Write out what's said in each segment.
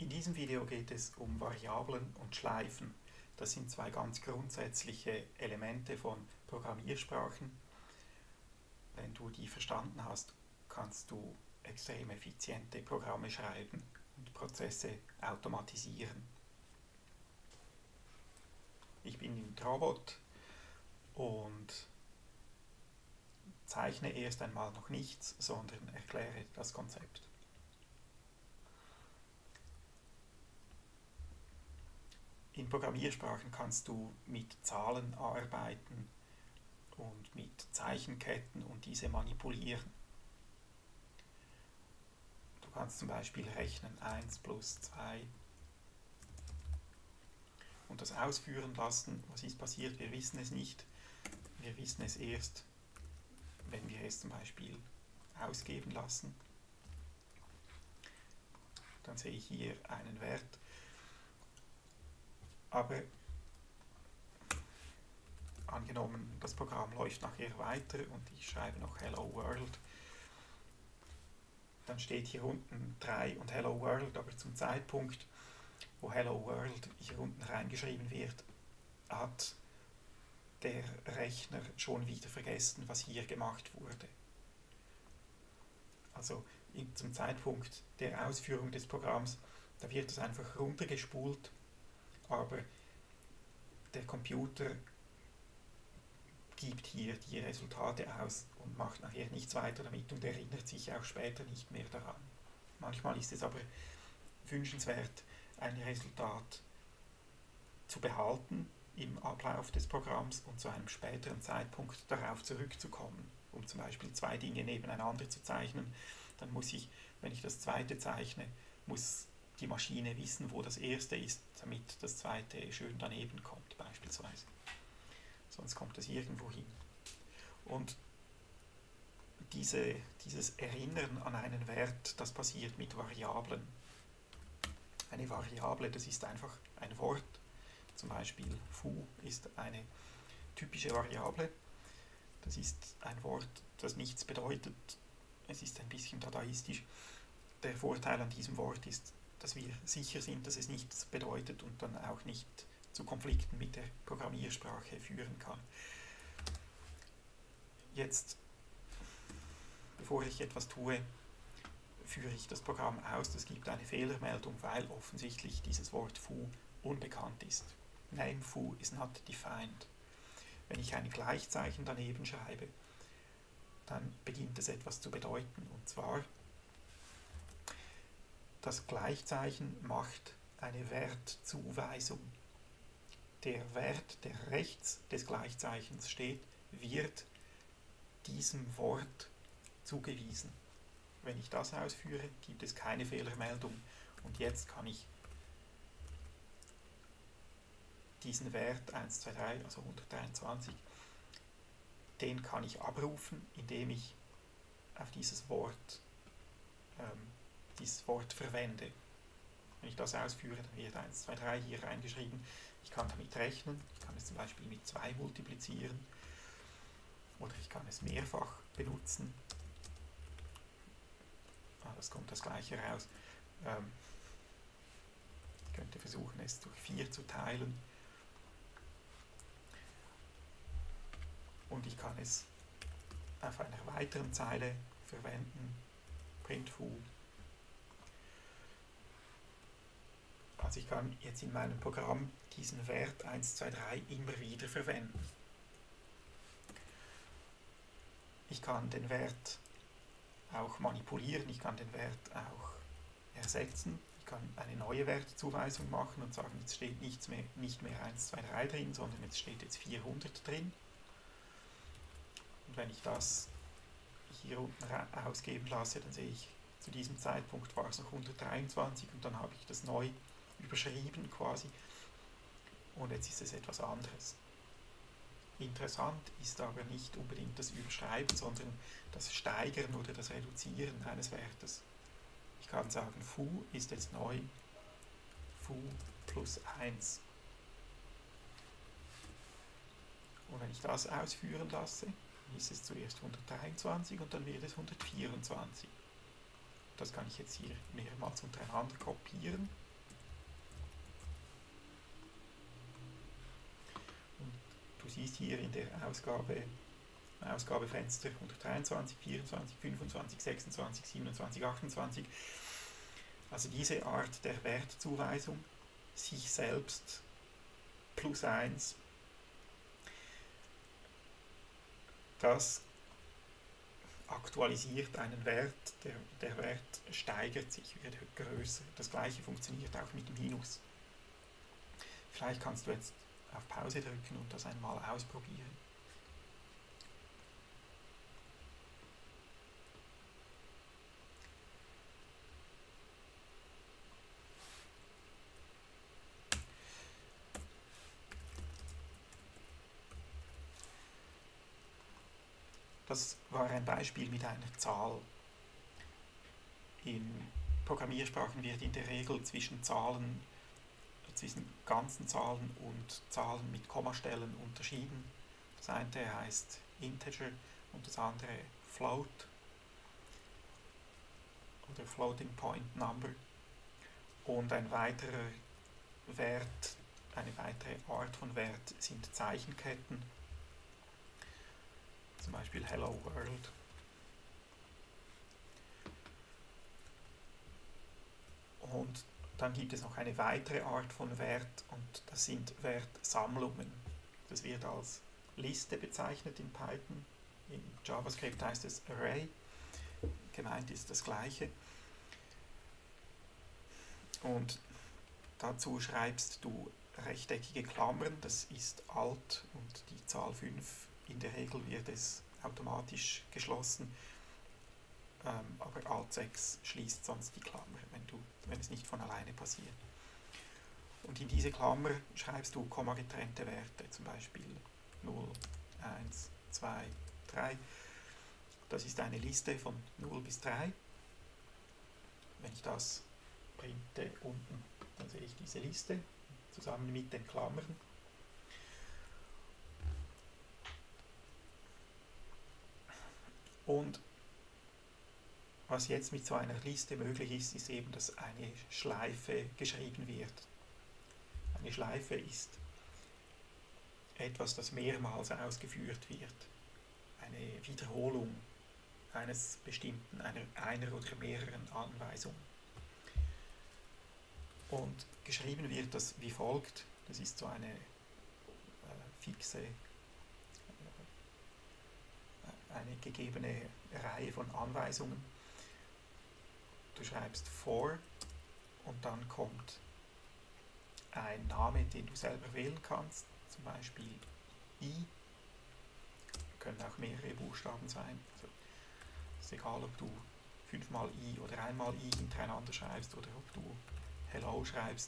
In diesem Video geht es um Variablen und Schleifen. Das sind zwei ganz grundsätzliche Elemente von Programmiersprachen. Wenn du die verstanden hast, kannst du extrem effiziente Programme schreiben und Prozesse automatisieren. Ich bin in Trobot und zeichne erst einmal noch nichts, sondern erkläre das Konzept. In Programmiersprachen kannst du mit Zahlen arbeiten und mit Zeichenketten und diese manipulieren. Du kannst zum Beispiel rechnen 1 plus 2 und das ausführen lassen. Was ist passiert? Wir wissen es nicht. Wir wissen es erst, wenn wir es zum Beispiel ausgeben lassen. Dann sehe ich hier einen Wert. Aber angenommen, das Programm läuft nachher weiter und ich schreibe noch Hello World, dann steht hier unten 3 und Hello World, aber zum Zeitpunkt, wo Hello World hier unten reingeschrieben wird, hat der Rechner schon wieder vergessen, was hier gemacht wurde. Also zum Zeitpunkt der Ausführung des Programms, da wird es einfach runtergespult, aber der Computer gibt hier die Resultate aus und macht nachher nichts weiter damit und erinnert sich auch später nicht mehr daran. Manchmal ist es aber wünschenswert, ein Resultat zu behalten im Ablauf des Programms und zu einem späteren Zeitpunkt darauf zurückzukommen, um zum Beispiel zwei Dinge nebeneinander zu zeichnen. Dann muss ich, wenn ich das zweite zeichne, muss die Maschine wissen, wo das erste ist, damit das zweite schön daneben kommt, beispielsweise. Sonst kommt es irgendwo hin. Und dieses Erinnern an einen Wert, das passiert mit Variablen. Eine Variable, das ist einfach ein Wort. Zum Beispiel foo ist eine typische Variable. Das ist ein Wort, das nichts bedeutet. Es ist ein bisschen dadaistisch. Der Vorteil an diesem Wort ist, dass wir sicher sind, dass es nichts bedeutet und dann auch nicht zu Konflikten mit der Programmiersprache führen kann. Jetzt, bevor ich etwas tue, führe ich das Programm aus. Es gibt eine Fehlermeldung, weil offensichtlich dieses Wort foo unbekannt ist. Name foo is not defined. Wenn ich ein Gleichzeichen daneben schreibe, dann beginnt es etwas zu bedeuten. Und zwar, das Gleichzeichen macht eine Wertzuweisung. Der Wert, der rechts des Gleichzeichens steht, wird diesem Wort zugewiesen. Wenn ich das ausführe, gibt es keine Fehlermeldung und jetzt kann ich diesen Wert 1, 2, 3, also 123, den kann ich abrufen, indem ich auf dieses Wort verwende. Wenn ich das ausführe, dann wird 1, 2, 3 hier reingeschrieben. Ich kann damit rechnen, ich kann es zum Beispiel mit 2 multiplizieren oder ich kann es mehrfach benutzen. Das kommt das gleiche raus. Ich könnte versuchen, es durch 4 zu teilen. Und ich kann es auf einer weiteren Zeile verwenden, print foo. Also ich kann jetzt in meinem Programm diesen Wert 1, 2, 3 immer wieder verwenden. Ich kann den Wert auch manipulieren, ich kann den Wert auch ersetzen, ich kann eine neue Wertzuweisung machen und sagen, jetzt steht nicht mehr 1, 2, 3 drin, sondern jetzt steht jetzt 400 drin. Und wenn ich das hier unten ausgeben lasse, dann sehe ich, zu diesem Zeitpunkt war es noch 123 und dann habe ich das neu überschrieben quasi und jetzt ist es etwas anderes. Interessant ist aber nicht unbedingt das Überschreiben, sondern das Steigern oder das Reduzieren eines Wertes. Ich kann sagen, foo ist jetzt neu, foo plus 1. Und wenn ich das ausführen lasse, ist es zuerst 123 und dann wird es 124. Das kann ich jetzt hier mehrmals untereinander kopieren siehst hier in der Ausgabefenster 123, 24, 25, 26, 27, 28, also diese Art der Wertzuweisung, sich selbst plus 1, das aktualisiert einen Wert, der Wert steigert sich, wird größer. Das gleiche funktioniert auch mit Minus. Vielleicht kannst du jetzt auf Pause drücken und das einmal ausprobieren. Das war ein Beispiel mit einer Zahl. In Programmiersprachen wird in der Regel zwischen ganzen Zahlen und Zahlen mit Kommastellen unterschieden. Das eine heißt Integer und das andere Float oder Floating Point Number. Und ein weiterer Wert, eine weitere Art von Wert sind Zeichenketten, zum Beispiel Hello World. Und dann gibt es noch eine weitere Art von Wert und das sind Wertsammlungen. Das wird als Liste bezeichnet in Python. In JavaScript heißt es Array. Gemeint ist das Gleiche. Und dazu schreibst du rechteckige Klammern, das ist Alt und die Zahl 5. In der Regel wird es automatisch geschlossen, aber Alt 6 schließt sonst die Klammer, wenn es nicht von alleine passiert. Und in diese Klammer schreibst du kommagetrennte Werte, zum Beispiel 0, 1, 2, 3. Das ist eine Liste von 0 bis 3. Wenn ich das printe unten, dann sehe ich diese Liste zusammen mit den Klammern. Und was jetzt mit so einer Liste möglich ist, ist eben, dass eine Schleife geschrieben wird. Eine Schleife ist etwas, das mehrmals ausgeführt wird. Eine Wiederholung eines bestimmten, einer oder mehreren Anweisungen. Und geschrieben wird das wie folgt. Das ist so eine fixe, eine gegebene Reihe von Anweisungen. Du schreibst for und dann kommt ein Name, den du selber wählen kannst, zum Beispiel i, können auch mehrere Buchstaben sein. Also es ist egal, ob du 5-mal i oder einmal i hintereinander schreibst oder ob du hello schreibst.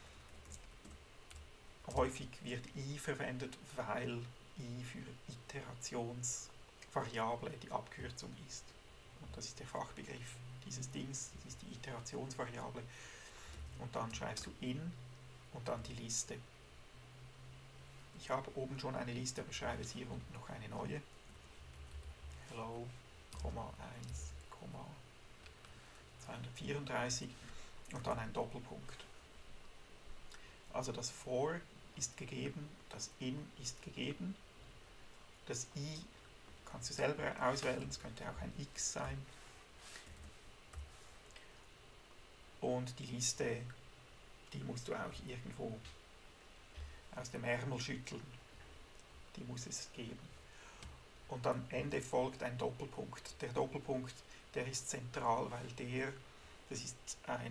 Häufig wird i verwendet, weil i für Iterationsvariable die Abkürzung ist. Und das ist der Fachbegriff dieses Dings, das ist die Iterationsvariable. Und dann schreibst du in und dann die Liste. Ich habe oben schon eine Liste, aber schreibe jetzt hier unten noch eine neue. Hello, 1, 234 und dann ein Doppelpunkt. Also das for ist gegeben, das in ist gegeben, das i kannst du selber auswählen, es könnte auch ein x sein. Und die Liste, die musst du auch irgendwo aus dem Ärmel schütteln. Die muss es geben. Und am Ende folgt ein Doppelpunkt. Der Doppelpunkt, der ist zentral, weil das ist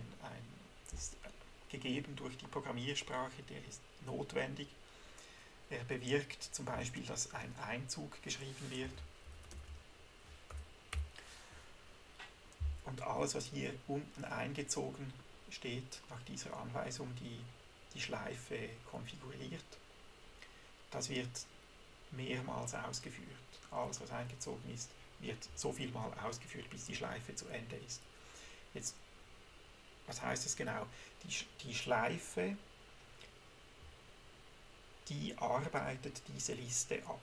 gegeben durch die Programmiersprache, der ist notwendig. Er bewirkt zum Beispiel, dass ein Einzug geschrieben wird. Und alles, was hier unten eingezogen steht, nach dieser Anweisung, die die Schleife konfiguriert, das wird mehrmals ausgeführt. Alles, was eingezogen ist, wird so viel Mal ausgeführt, bis die Schleife zu Ende ist. Jetzt, was heißt das genau? Die Schleife, die arbeitet diese Liste ab.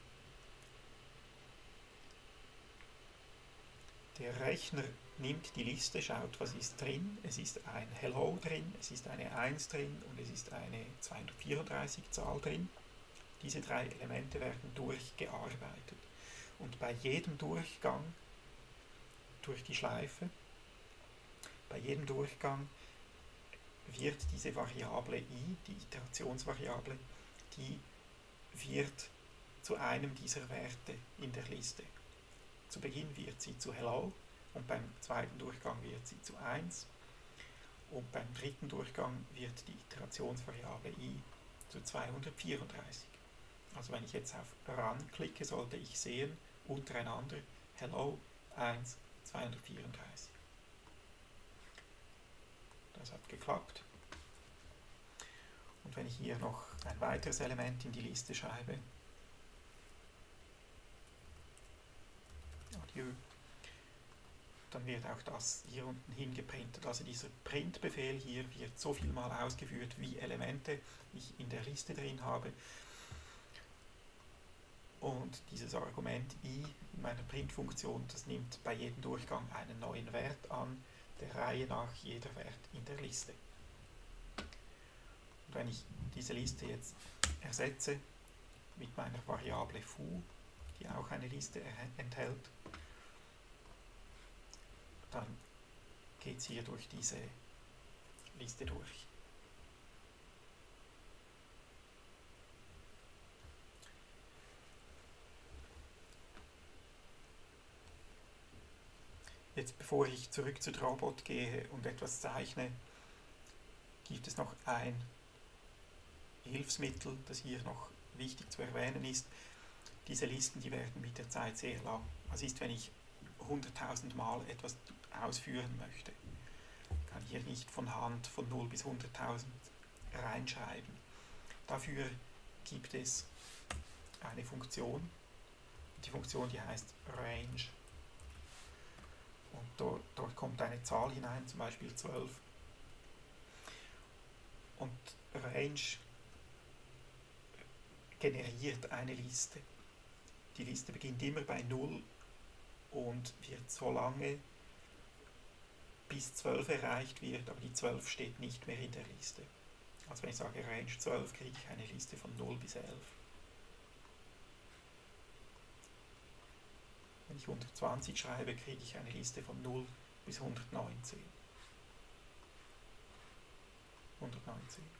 Der Rechner nimmt die Liste, schaut, was ist drin. Es ist ein Hello drin, es ist eine 1 drin und es ist eine 234 Zahl drin. Diese 3 Elemente werden durchgearbeitet. Und bei jedem Durchgang durch die Schleife, bei jedem Durchgang wird diese Variable i, die Iterationsvariable, die wird zu einem dieser Werte in der Liste. Zu Beginn wird sie zu Hello und beim zweiten Durchgang wird sie zu 1 und beim dritten Durchgang wird die Iterationsvariable i zu 234. Also wenn ich jetzt auf Run klicke, sollte ich sehen, untereinander Hello 1, 234. Das hat geklappt. Und wenn ich hier noch ein weiteres Element in die Liste schreibe, Adieu, dann wird auch das hier unten hingeprintet. Also dieser Printbefehl hier wird so viel mal ausgeführt, wie Elemente ich in der Liste drin habe. Und dieses Argument i in meiner Printfunktion, das nimmt bei jedem Durchgang einen neuen Wert an, der Reihe nach jeder Wert in der Liste. Und wenn ich diese Liste jetzt ersetze mit meiner Variable foo, die auch eine Liste enthält, dann geht es hier durch diese Liste durch. Jetzt, bevor ich zurück zu Drawbot gehe und etwas zeichne, gibt es noch ein Hilfsmittel, das hier noch wichtig zu erwähnen ist. Diese Listen, die werden mit der Zeit sehr lang. Das ist, wenn ich 100.000 Mal etwas ausführen möchte. Ich kann hier nicht von Hand von 0 bis 100.000 reinschreiben. Dafür gibt es eine Funktion. Die Funktion, die heißt Range. Und dort kommt eine Zahl hinein, zum Beispiel 12. Und Range generiert eine Liste. Die Liste beginnt immer bei 0 und wird so lange, bis 12 erreicht wird, aber die 12 steht nicht mehr in der Liste. Also wenn ich sage Range 12, kriege ich eine Liste von 0 bis 11. Wenn ich 120 schreibe, kriege ich eine Liste von 0 bis 119. 119.